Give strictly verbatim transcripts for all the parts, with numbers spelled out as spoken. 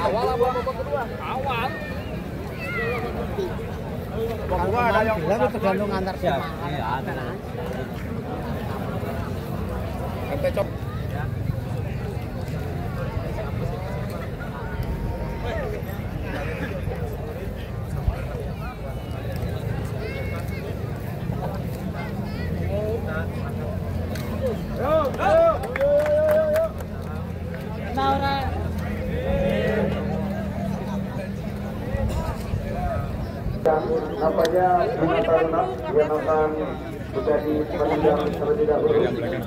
Awal apa babak kedua? Awal. Babak kedua ada yang bilang tergantung antar siapa. Iya, ada. Sampai cop. Nampaknya Bima Taruna yang akan menjadi penendang terlebih dahulu.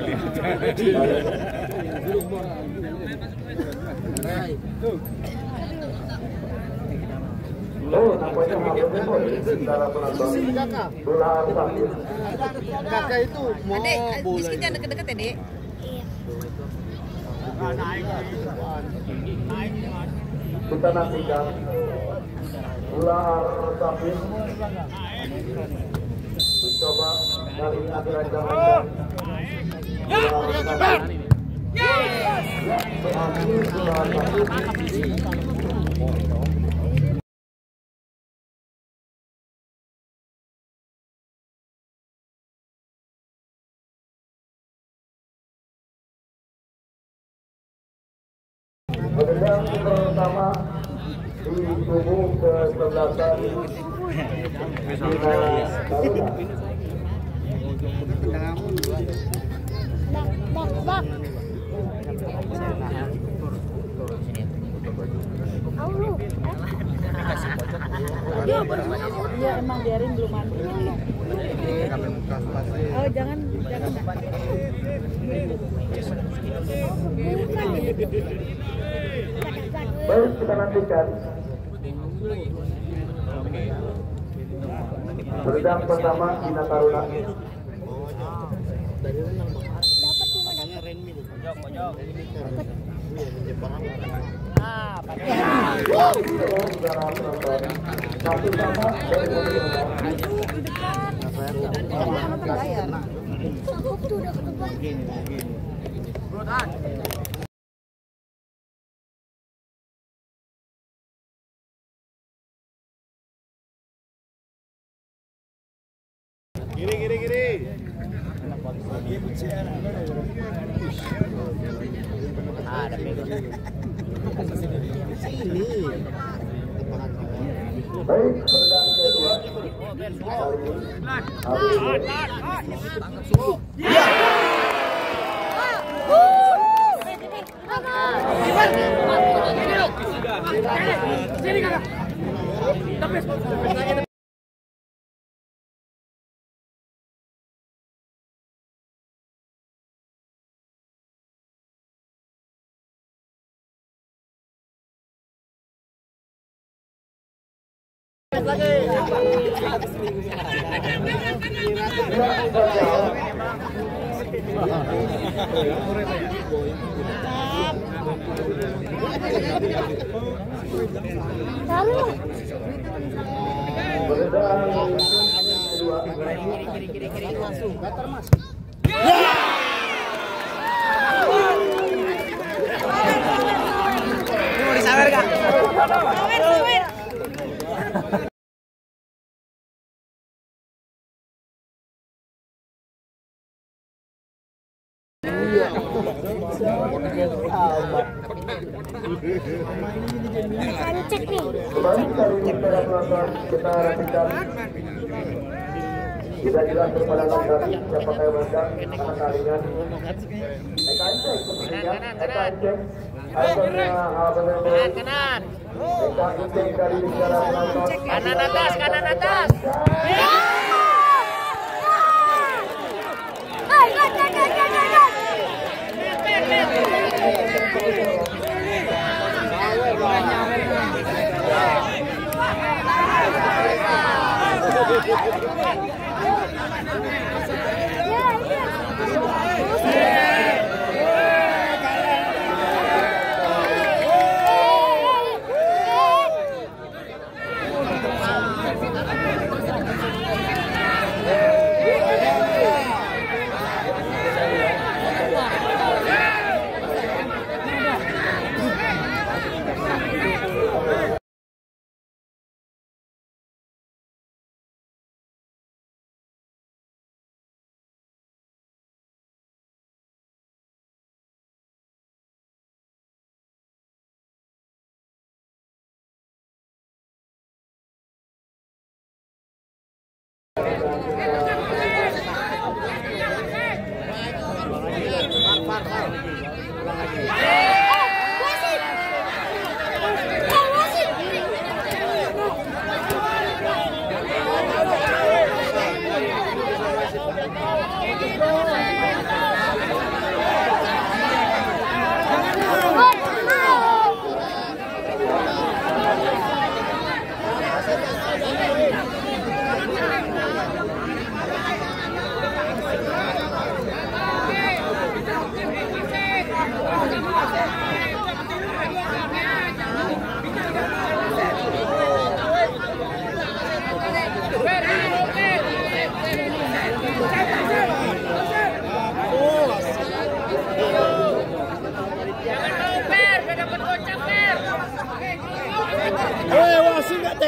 Oh, nampaknya maksudnya boy secara penonton. Bola sakit. Kakak itu mau Adek, bola. Rizky jangan deket-deket ya, Dek. Kita nantikan bola sakit. Mencoba dari akhirat zaman. Penendang pertama di tubuh kesebelasan Bima Taruna. Bak, bak. Iya, emang biarin belum mandi. Oh, jangan, jangan. Baik, kita nantikan penendang pertama Bima Taruna. Satu sama dari Kiri, kiri, kiri. Ada pegang. Sini. baik, penendang kedua. Sini kakak. Tapi Mau disawer gak? Sawer, sawer. Cek nih. Baik, kali ini para penonton kita rapikan. Kita jelas berpandangan dari siapa yang menang karena kalian. Eka Encek sepertinya. Eka Encek. Akhirnya benar-benar. Kanan. Eka Encek kali ini secara penonton. Kanan atas, kanan atas. Hai, hai, hai, hai, hai, hai.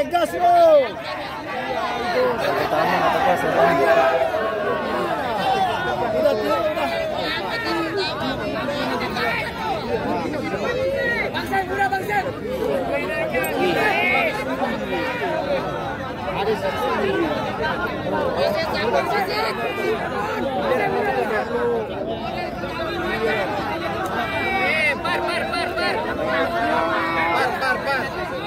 gas lo. Pertama nggak tegas ya. Udah udah. Bangsen, udah bangsen. Ada satu. Bangsen, jangan bangsen. Eh, par, par, par, par. Par, par, par.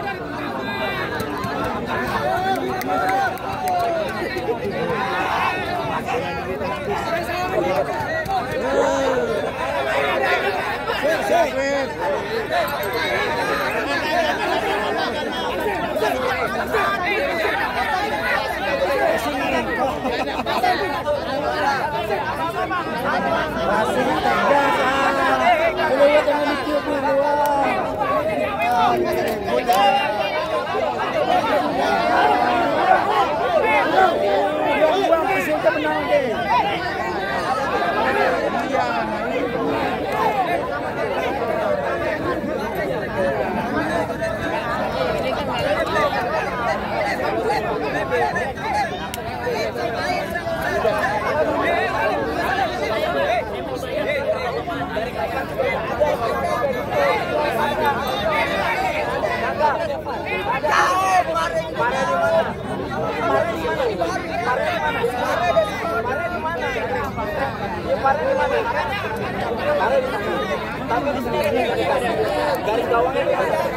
Garis gawangnya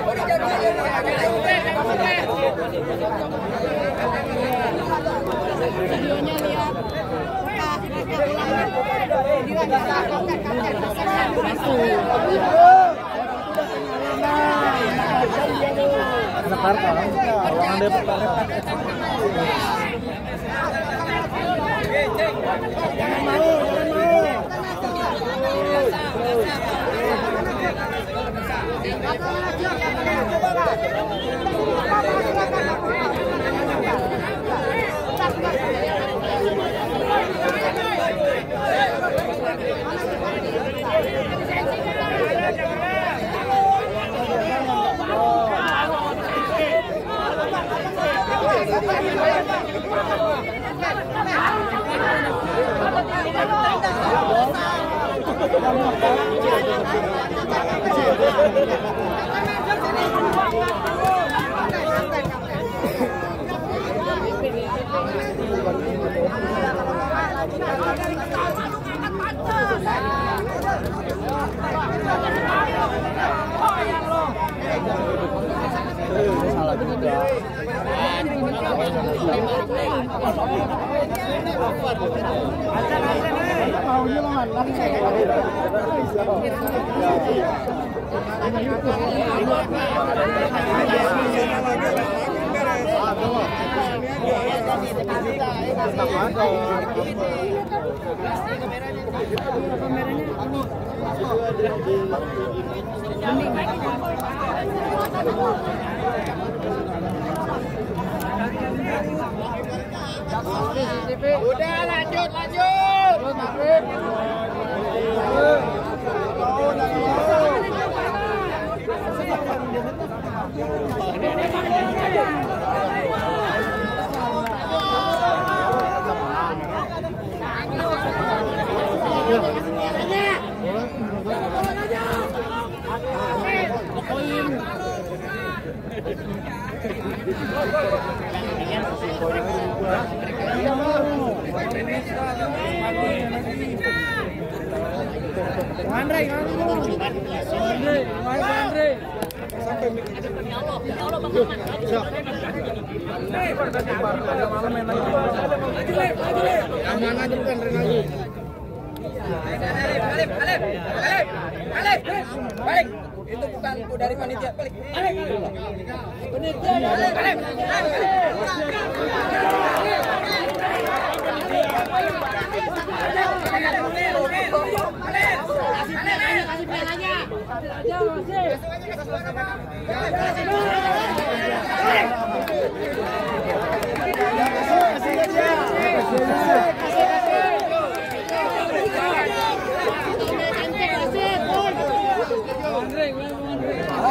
Videonya lihat. Anak parka, ruangan Depok parka. Jangan mau, jangan mau. Udah lanjut, lanjut. Andre, Andre, Andre. Aman aja bukan lagi. Balik, balik, balik, balik, balik. Itu bukan dari panitia, balik. Panitia, balik, balik.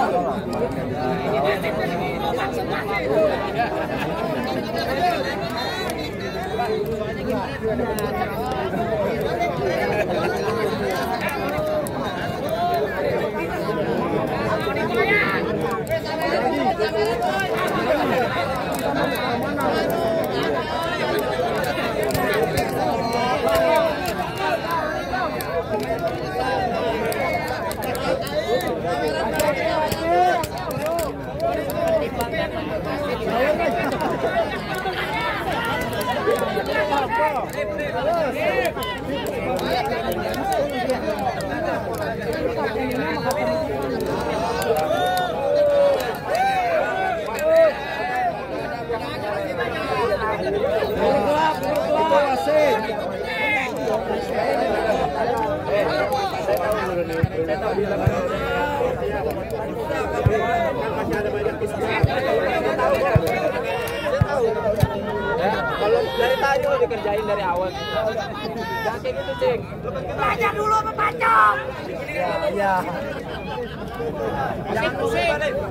Kalau dari tadi lo dikerjain dari awal. Jangan kayak gitu, Cing. Baca dulu, baca. Ya, iya. Jangan pusing.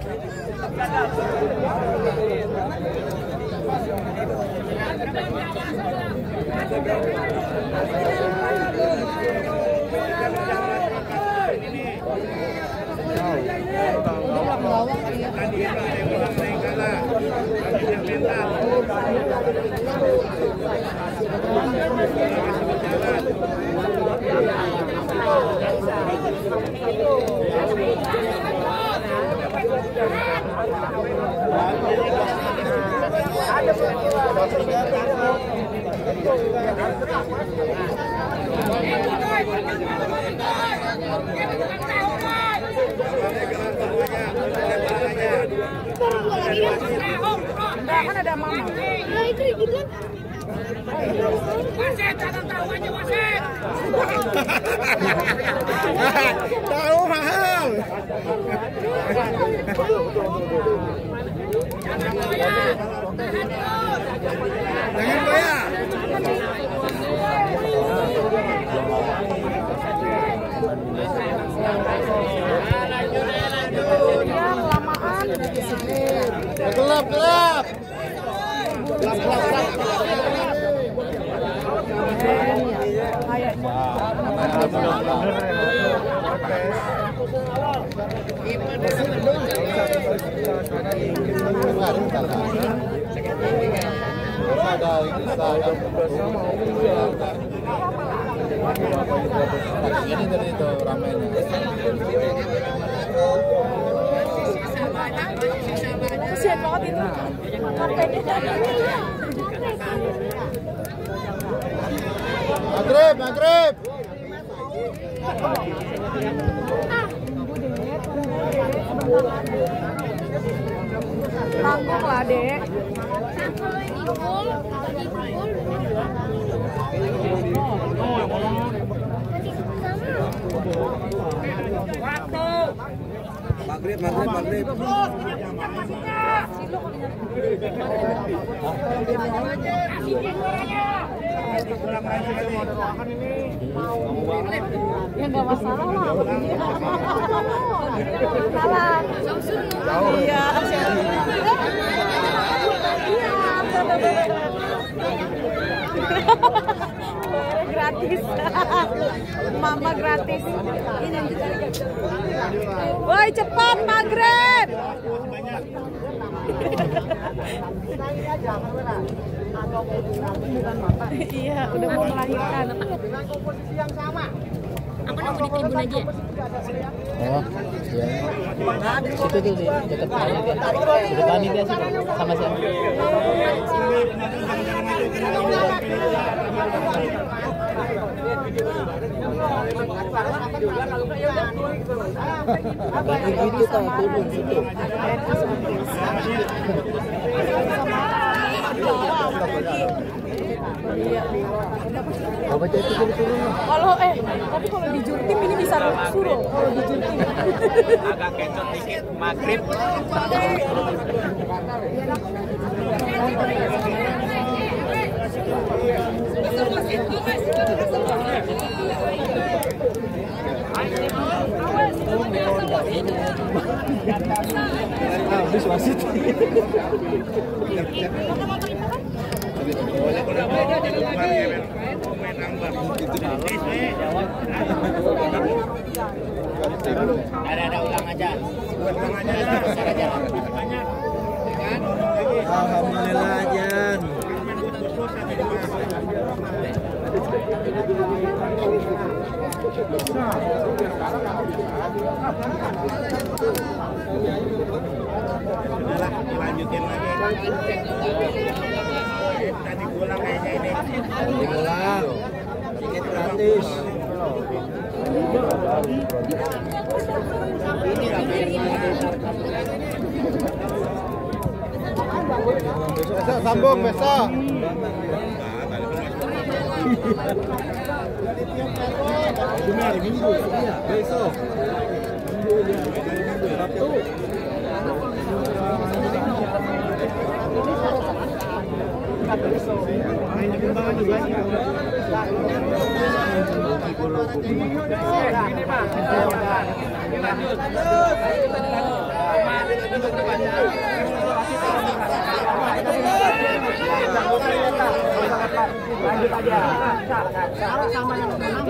Kan ada mama. Nah itu gitu kan. Wasit, jangan tahu aja wasit. Tahu mahal. Jangan goyah. Jangan goyah. Ya kelamaan. Gelap, gelap. Gelap, gelap, gelap. Ini dari itu ramainya. Kasihan banget itu. Maghrib, maghrib. Tanggung lah, Dek. Maghrib, maghrib, maghrib. Ya nggak masalah lah. Masalah. Iya. Gratis. Mama gratis. Ini woi cepat maghrib. Iya, udah mau melahirkan. Aku nunggu di tribun aja. Oh, iya. Situ tuh di dekat panitia. Dekat panitia sih sama siapa? Begitu tak turun situ. Baca itu turun. Kalau eh, tapi kalau di Jurtim ini bisa suruh. Kalau di Jurtim. Agak kencot dikit. Maghrib. Habis wasit. Ada-ada ulang aja. Ulang aja. Alhamdulillah Jan. Udahlah, dilanjutin lagi. Tadi pulang kayaknya ini. Pulang. Tiket gratis. Besok sambung besok. Hari Minggu. Iya, besok. Sabtu. Lanjut aja. Kalau sama yang menang,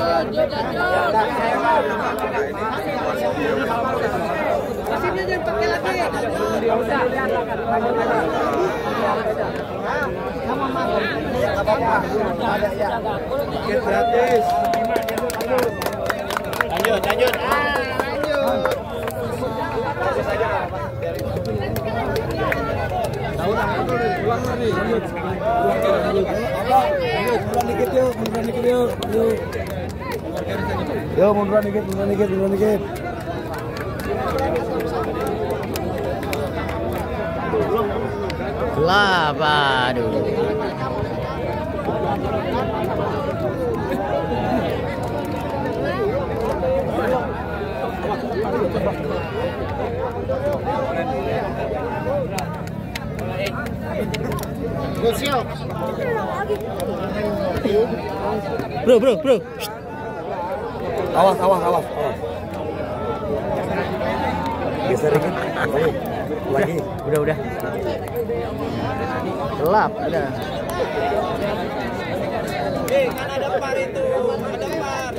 mesinnya jangan pakai lagi. Sama malam. Ada ya. Tiket gratis. Lanjut, lanjut. Dikit yuk, munduran dikit yuk, yuk. Yuk, munduran dikit, munduran dikit, munduran dikit. Kelapa, aduh. Bro, bro, bro. Awas, awas, awas, awas. Geser dikit. Lagi. Lagi. Udah, udah. Gelap, ada. Eh, kan ada par itu, ada par.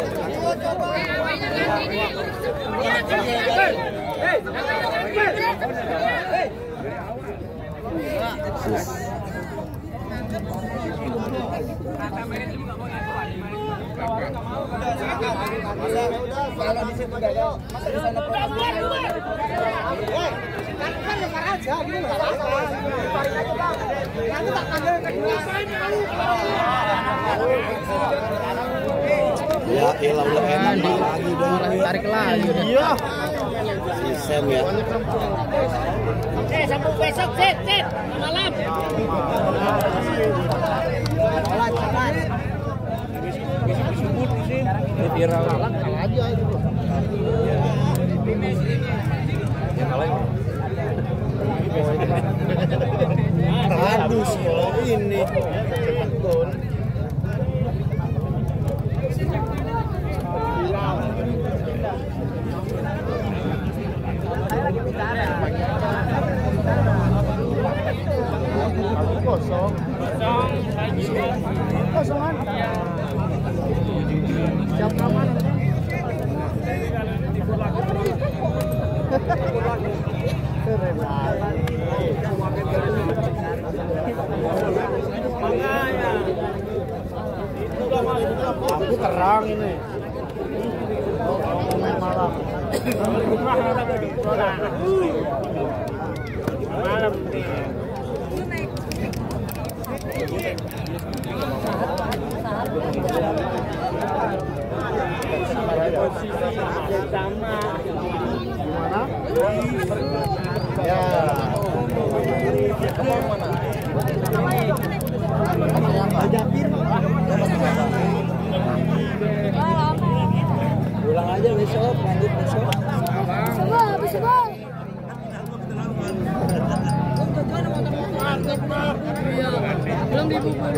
Kalau di situ gagal, masa di sana Ya, ilah udah enak lagi dong. Tarik lagi udah. Iya. Si Sam ya. Eh, sambung besok, Sit, Sit. Malam. Ini viral. Kalah aja itu. Ya kalah ini. Aduh, si ini. Kosong. Kosongan. Jam aman. Aku terang ini. Malam. Malam. Gimana? Ya. Pulang aja besok, lanjut besok. Coba, coba. Belum dibubur.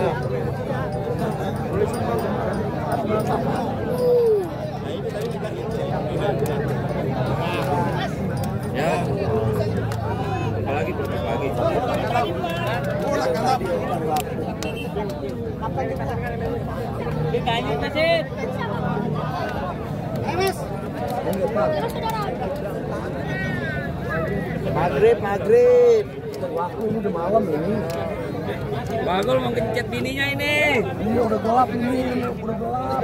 Nah, itu tadi kita gitu. Maghrib, maghrib. Waktu ini udah malam ini. Bagol mau kencet bininya ini. Ini udah gelap ini, udah gelap.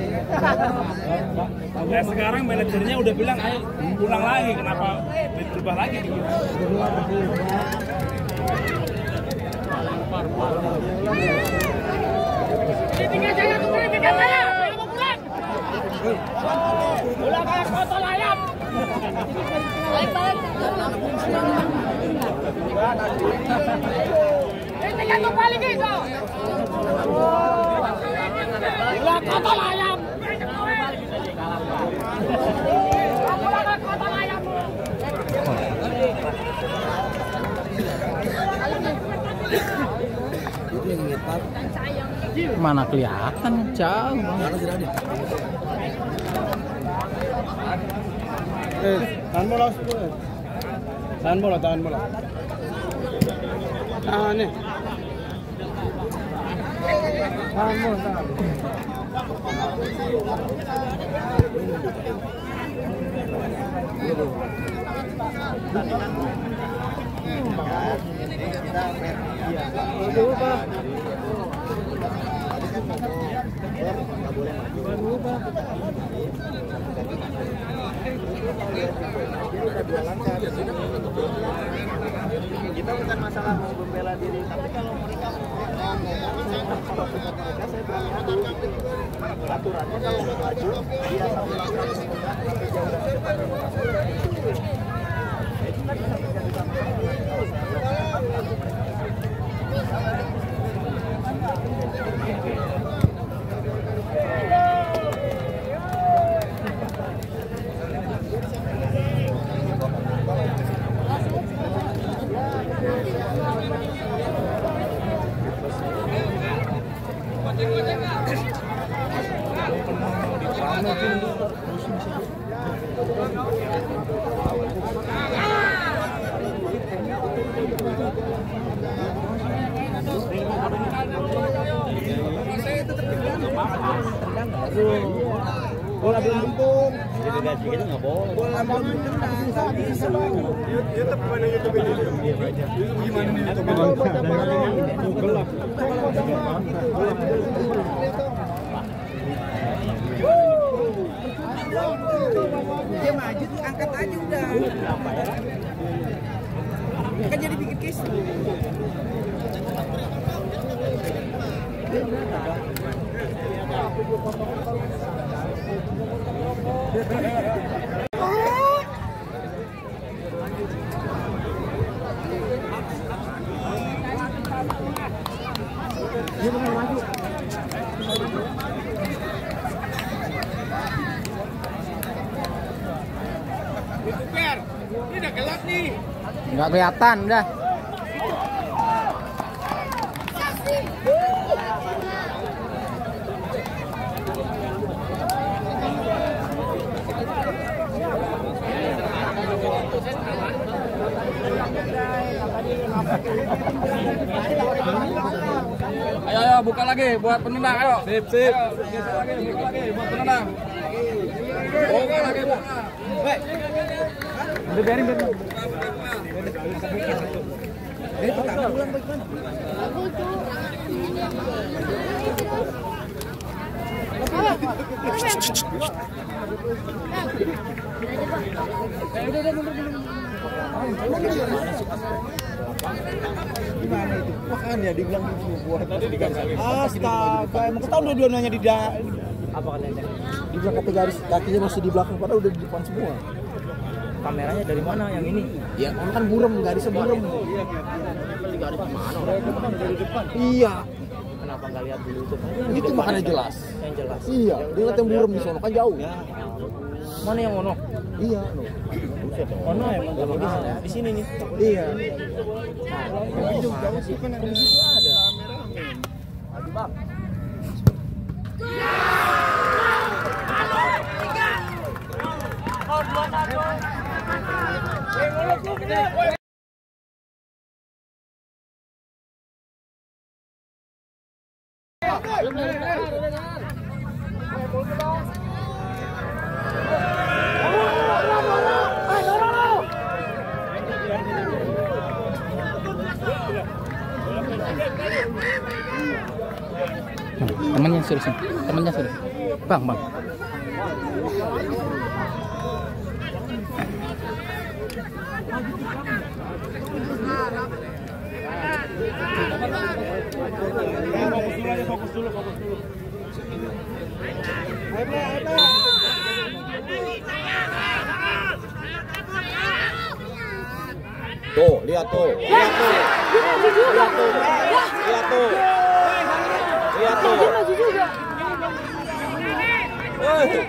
Ya sekarang manajernya udah bilang ayo pulang lagi, kenapa berubah lagi nih? Tiga saya tuh, tiga saya. Mau pulang. Pulang kayak kotor ayam. Baik-baik. Ini kan tuh balik itu. Pulang kotor ayam. Pulang kotor ayam. Mana kelihatan jauh banget. Eh, tahan bola sepuluh. Tahan bola, tahan bola. Tahan nih. Tahan bola, tahan. Kita bukan masalah mau membela diri, tapi kalau mereka mau ngomong mereka, saya berani aturannya kalau mau maju dia sampai jauh dari depan. Itu kan bisa terjadi bola Lampung, jadi gaji kita nggak boleh. Bola Lampung nggak bisa. YouTube mana YouTube ini? YouTube gimana nih YouTube? Gelap. Dia maju, angkat aja udah. Kan jadi bikin kisah. Ini udah gelap nih. Nggak kelihatan udah. Ayo, ayo buka lagi buat penendang, ayo. Sip, sip. Ayo, buka lagi, buka lagi buat penendang. Buka lagi, buka. Baik. Udah biarin, biarin. Eh, pertama pulang baik mana? Gimana itu? Makanya dibilang gitu buat tadi digaris. Astaga, emang ketahuan dua-duanya di apa katanya? Dibilang kaki garis kakinya masih di belakang padahal udah di depan semua. Kameranya dari mana yang ini? Ya, kan buram, garisnya buram. Garis mana? Kan dari depan. Iya. Kenapa nggak lihat dulu itu? Itu makanya jelas. Yang jelas. Iya, dia lihat yang buram di sono kan jauh. Mana yang ono? Iya, no. Ono ya, di sini nih. Iya. Nah, jauh jauh sih kan di situ ada. Lagi bang. Oh, dua satu. Eh, mulut lu gede. Dengar, dengar. sudah sini. Temennya sudah. Bang, bang. Fokus dulu aja, fokus dulu, fokus dulu. Tuh, lihat tuh. Lihat tuh. Lihat tuh. Lihat tuh. Lihat tuh. Dia maju juga. Eh.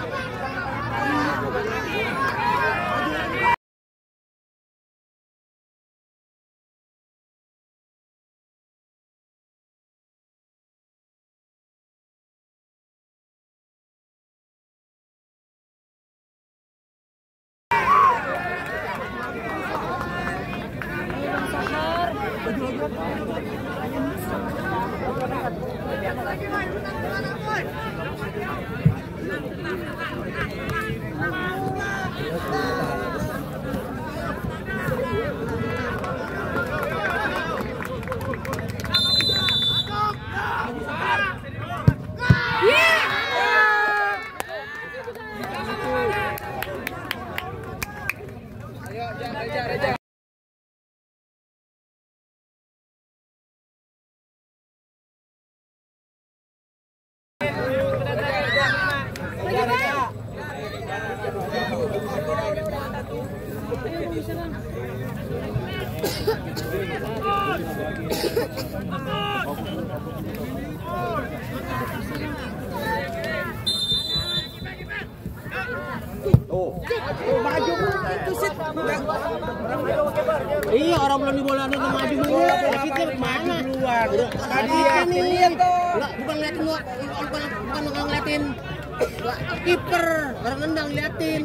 Iya, orang belum dibolanya udah maju dulu. Wasitnya maju duluan. Tadi ini lihat tuh. Enggak, bukan ngeliatin gua, bukan bukan ngeliatin kiper. Orang nendang liatin.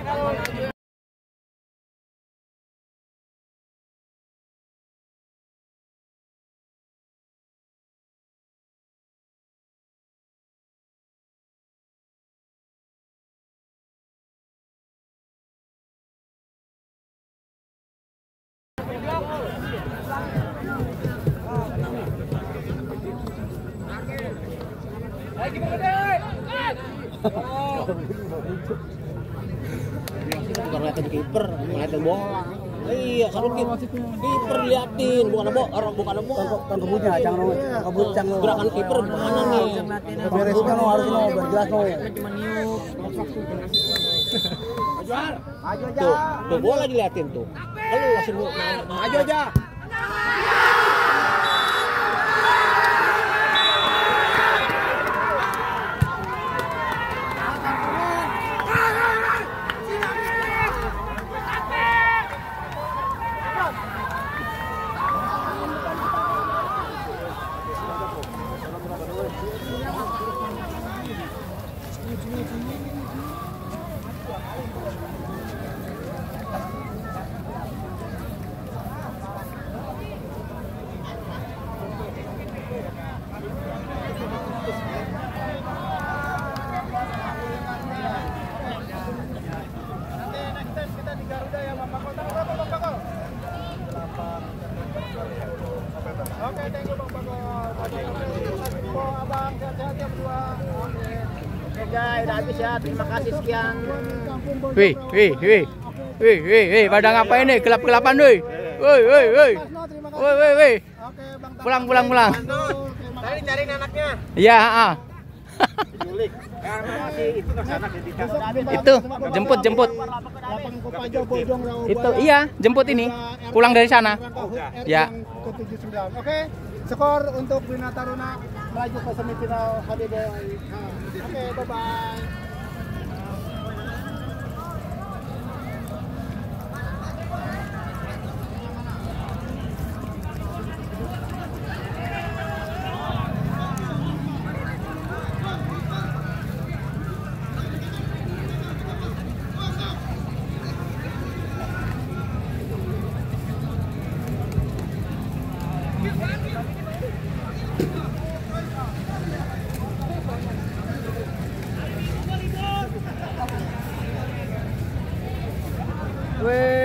Bukan ngeliatin kiper, ngeliatin bola. Iya, kalau kiper liatin, bukan bola, orang bukan bola. Kan kebutnya, jangan kebut jangan. Gerakan kiper mana nih? Beresnya no harus no berjelas no. Tuh, tuh bola diliatin tuh. Kalau langsung maju aja. Oke, thank you Bang Bagong. Abang, sehat-sehat ya berdua. Oke guys, udah habis ya. Terima kasih sekian. Wih, wih, wih. Wih, wih, wih, pada ngapain nih? Gelap-gelapan, wih. Wih, wih, wih. Wih, wih, wih. Pulang, pulang, pulang. Tadi cariin anaknya. Iya, ah. Itu jemput, jemput. Itu iya, jemput ini. Pulang dari sana. Ya. Oke, skor untuk Bina Taruna melaju ke semifinal H D B. Oke, bye bye. Wih.